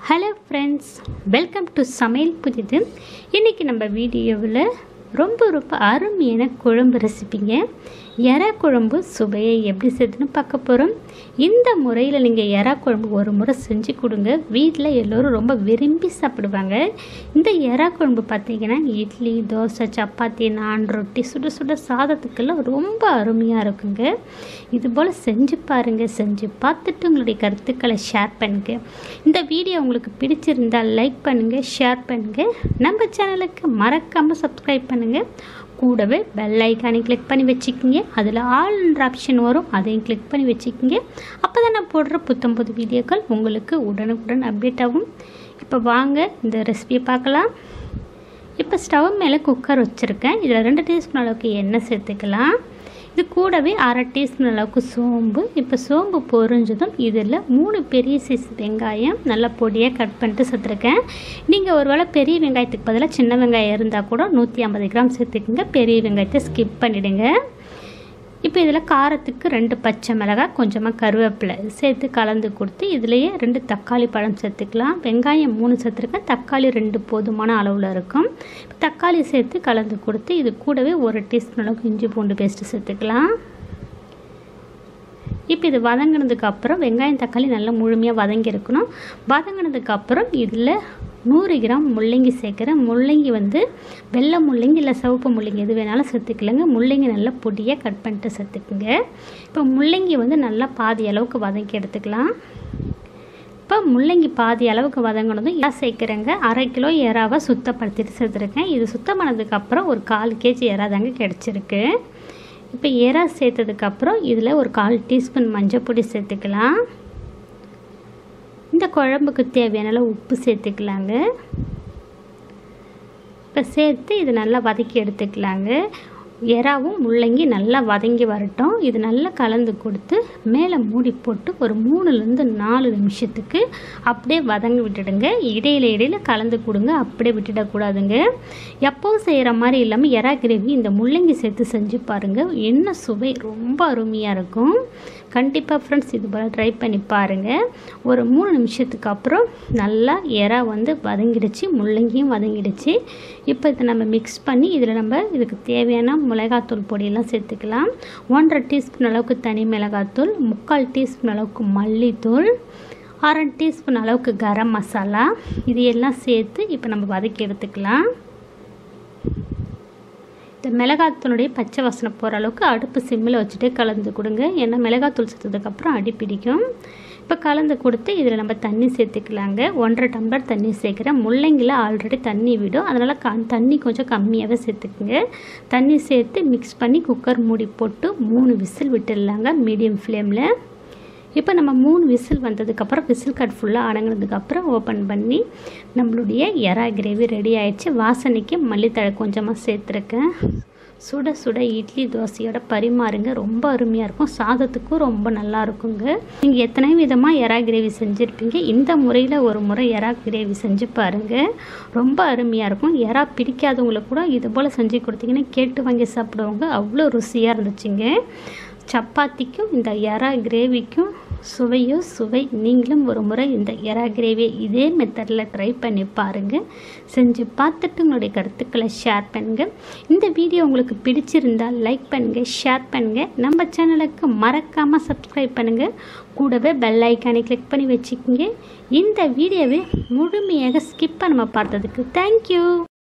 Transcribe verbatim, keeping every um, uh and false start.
Hello friends, welcome to சமையல் புதிது. இன்றைக்கி நம்ம வீடியோவில் ரொம்ப ரொம்ப அருமையான குழம்பு ரெசிபிங்க. எறா குழம்பு சுவையை எப்படி செய்துன்னு பார்க்க போகிறோம். இந்த முறையில் நீங்கள் எறா குழம்பு ஒரு முறை செஞ்சு கொடுங்க, வீட்டில் எல்லோரும் ரொம்ப விரும்பி சாப்பிடுவாங்க. இந்த எறா குழம்பு பார்த்திங்கன்னா இட்லி, தோசை, சப்பாத்தி, நான், ரொட்டி, சுட சுட சாதத்துக்கெல்லாம் ரொம்ப அருமையாக இருக்குங்க. இதுபோல் செஞ்சு பாருங்கள். செஞ்சு பார்த்துட்டு உங்களுடைய கருத்துக்களை ஷேர் பண்ணுங்கள். இந்த வீடியோ உங்களுக்கு பிடிச்சிருந்தால் லைக் பண்ணுங்கள், ஷேர் பண்ணுங்கள். நம்ம சேனலுக்கு மறக்காமல் சப்ஸ்கிரைப் பண்ணுங்கள். கூடவே பெல் ஐக்கானை கிளிக் பண்ணி வச்சுக்கிங்க. அதில் ஆல்ன்ற ஆப்ஷன் வரும், அதையும் கிளிக் பண்ணி வச்சுக்கிங்க. அப்போ தான் நான் போடுற புத்தம் புது வீடியோக்கள் உங்களுக்கு உடனுக்குடன் அப்டேட் ஆகும். இப்போ வாங்க இந்த ரெசிபியை பார்க்கலாம். இப்போ ஸ்டவ் மேலே குக்கர் வச்சுருக்கேன். இதில் ரெண்டு டீஸ்பூன் அளவுக்கு எண்ணெய் சேர்த்துக்கலாம். இது கூடவே அரை டீஸ்பூன் அளவுக்கு சோம்பு. இப்போ சோம்பு பொரிஞ்சதும் இதில் மூணு பெரிய சைஸ் வெங்காயம் நல்லா பொடியாக கட் பண்ணிட்டு சேர்த்துருக்கேன். நீங்கள் ஒரு வேளை பெரிய வெங்காயத்துக்கு பதிலாக சின்ன வெங்காயம் இருந்தால் கூட நூற்றி ஐம்பது கிராம் சேர்த்துக்குங்க. பெரிய வெங்காயத்தை ஸ்கிப் பண்ணிவிடுங்க. இப்போ இதில் காரத்துக்கு ரெண்டு பச்சை மிளகாய், கொஞ்சமாக கருவேப்பிலை சேர்த்து கலந்து கொடுத்து இதிலையே ரெண்டு தக்காளி பழம் சேர்த்துக்கலாம். வெங்காயம் மூணு சேர்த்துருக்கேன், தக்காளி ரெண்டு போதுமான அளவில் இருக்கும். தக்காளி சேர்த்து கலந்து கொடுத்து இது கூடவே ஒரு டீஸ்பூன் அளவுக்கு இஞ்சி பூண்டு பேஸ்ட்டு சேர்த்துக்கலாம். இப்போ இது வதங்கினதுக்கப்புறம் வெங்காயம் தக்காளி நல்லா முழுமையாக வதங்கி இருக்கணும். வதங்கினதுக்கப்புறம் இதில் நூறு கிராம் முள்ளங்கி சேர்க்குறேன். முள்ளங்கி வந்து வெள்ளை முள்ளங்கி இல்லை சிவப்பு முள்ளங்கி எது வேணாலும் சேர்த்துக்கலங்க. முள்ளங்கி நல்லா பொடியாக கட் பண்ணிட்டு சேர்த்துக்குங்க. இப்போ முள்ளங்கி வந்து நல்லா பாதி அளவுக்கு வதக்கி எடுத்துக்கலாம். இப்போ முள்ளங்கி பாதி அளவுக்கு வதங்கினதும் எறா சேர்க்குறேங்க. அரை கிலோ எறாவை சுத்தப்படுத்திட்டு சேர்த்துருக்கேன். இது சுத்தம் பண்ணதுக்கப்புறம் ஒரு கால் கேஜி எறா தாங்க கிடச்சிருக்கு. இப்போ எறா சேர்த்ததுக்கப்புறம் இதில் ஒரு கால் டீஸ்பூன் மஞ்சள் பொடி சேர்த்துக்கலாம். இந்த குழம்புக்கு தேவையான அளவு உப்பு சேர்த்துக்கலாங்க. இப்போ சேர்த்து இது நல்லா வதக்கி எடுத்துக்கலாங்க. எறாவும் முள்ளங்கி நல்லா வதங்கி வரட்டும். இது நல்லா கலந்து கொடுத்து மேலே மூடி போட்டு ஒரு மூணுலேருந்து நாலு நிமிஷத்துக்கு அப்படியே வதங்கி விட்டுடுங்க. இடையில இடையில கலந்து கொடுங்க, அப்படியே விட்டுடக்கூடாதுங்க. எப்போவும் செய்கிற மாதிரி இல்லாமல் எறா கிரேவி இந்த முள்ளங்கி சேர்த்து செஞ்சு பாருங்கள். என்ன சுவை ரொம்ப அருமையாக இருக்கும். கண்டிப்பாக ஃப்ரெண்ட்ஸ் இது போல் ட்ரை பண்ணி பாருங்கள். ஒரு மூணு நிமிஷத்துக்கு அப்புறம் நல்லா எறா வந்து வதங்கிடுச்சு, முள்ளங்கியும் வதங்கிடுச்சு. இப்போ இதை நம்ம மிக்ஸ் பண்ணி இதில் நம்ம இதுக்கு தேவையான மிளகாத்தூள் பொடியெல்லாம் சேர்த்துக்கலாம். ஒன்றரை டீஸ்பூன் அளவுக்கு தனி மிளகாத்தூள், முக்கால் டீஸ்பூன் அளவுக்கு மல்லித்தூள், அரை டீஸ்பூன் அளவுக்கு கரம் மசாலா, இது எல்லாம் சேர்த்து இப்போ நம்ம வதக்கி எடுத்துக்கலாம். இந்த மிளகாத்தூளுடைய பச்சை வாசனை போகிற அளவுக்கு அடுப்பு சிம்மில் வச்சுட்டே கலந்து கொடுங்க. ஏன்னா மிளகாத்தூள் சேர்த்ததுக்கப்புறம் அடி பிடிக்கும். இப்போ கலந்து கொடுத்து இதில் நம்ம தண்ணி சேர்த்துக்கலாங்க. ஒன்றரை டம்ளர் தண்ணி சேர்க்குறேன். முள்ளங்கியில் ஆல்ரெடி தண்ணி விடும், அதனால் க தண்ணி கொஞ்சம் கம்மியாகவே சேர்த்துக்குங்க. தண்ணி சேர்த்து மிக்ஸ் பண்ணி குக்கர் மூடி போட்டு மூணு விசில் விட்டுடலாங்க மீடியம் ஃப்ளேமில். இப்போ நம்ம மூணு விசில் வந்ததுக்கப்புறம் விசில் கட் ஃபுல்லாக அடங்கினதுக்கப்புறம் ஓப்பன் பண்ணி நம்மளுடைய எறா கிரேவி ரெடி ஆகிடுச்சு. வாசனைக்கு மல்லித்தழை கொஞ்சமாக சேர்த்துருக்கேன். சுட சுட இட்லி தோசையோட பரிமாறுங்க, ரொம்ப அருமையாக இருக்கும். சாதத்துக்கும் ரொம்ப நல்லா இருக்குங்க. நீங்கள் எத்தனை விதமாக எறா கிரேவி செஞ்சுருப்பீங்க, இந்த முறையில் ஒரு முறை எறா கிரேவி செஞ்சு பாருங்கள், ரொம்ப அருமையாக இருக்கும். எறா பிடிக்காதவங்களுக்கு கூட இது போல் செஞ்சு கொடுத்தீங்கன்னா கேட்டு வாங்கி சாப்பிடுவாங்க, அவ்வளோ ருசியாக இருந்துச்சுங்க. சப்பாத்திக்கும் இந்த எறா கிரேவிக்கும் சுவையோ சுவை. நீங்களும் ஒரு முறை இந்த எறா கிரேவியை இதே மெத்தடில் ட்ரை பண்ணி பாருங்கள். செஞ்சு பார்த்துட்டு உங்களுடைய கருத்துக்களை ஷேர் பண்ணுங்கள். இந்த வீடியோ உங்களுக்கு பிடிச்சிருந்தால் லைக் பண்ணுங்கள், ஷேர் பண்ணுங்கள். நம்ம சேனலுக்கு மறக்காமல் சப்ஸ்கிரைப் பண்ணுங்கள். கூடவே பெல் ஐக்கானை கிளிக் பண்ணி வச்சுக்கிங்க. இந்த வீடியோவை முழுமையாக ஸ்கிப் பண்ணாமல் பார்த்ததுக்கு தேங்க்யூ.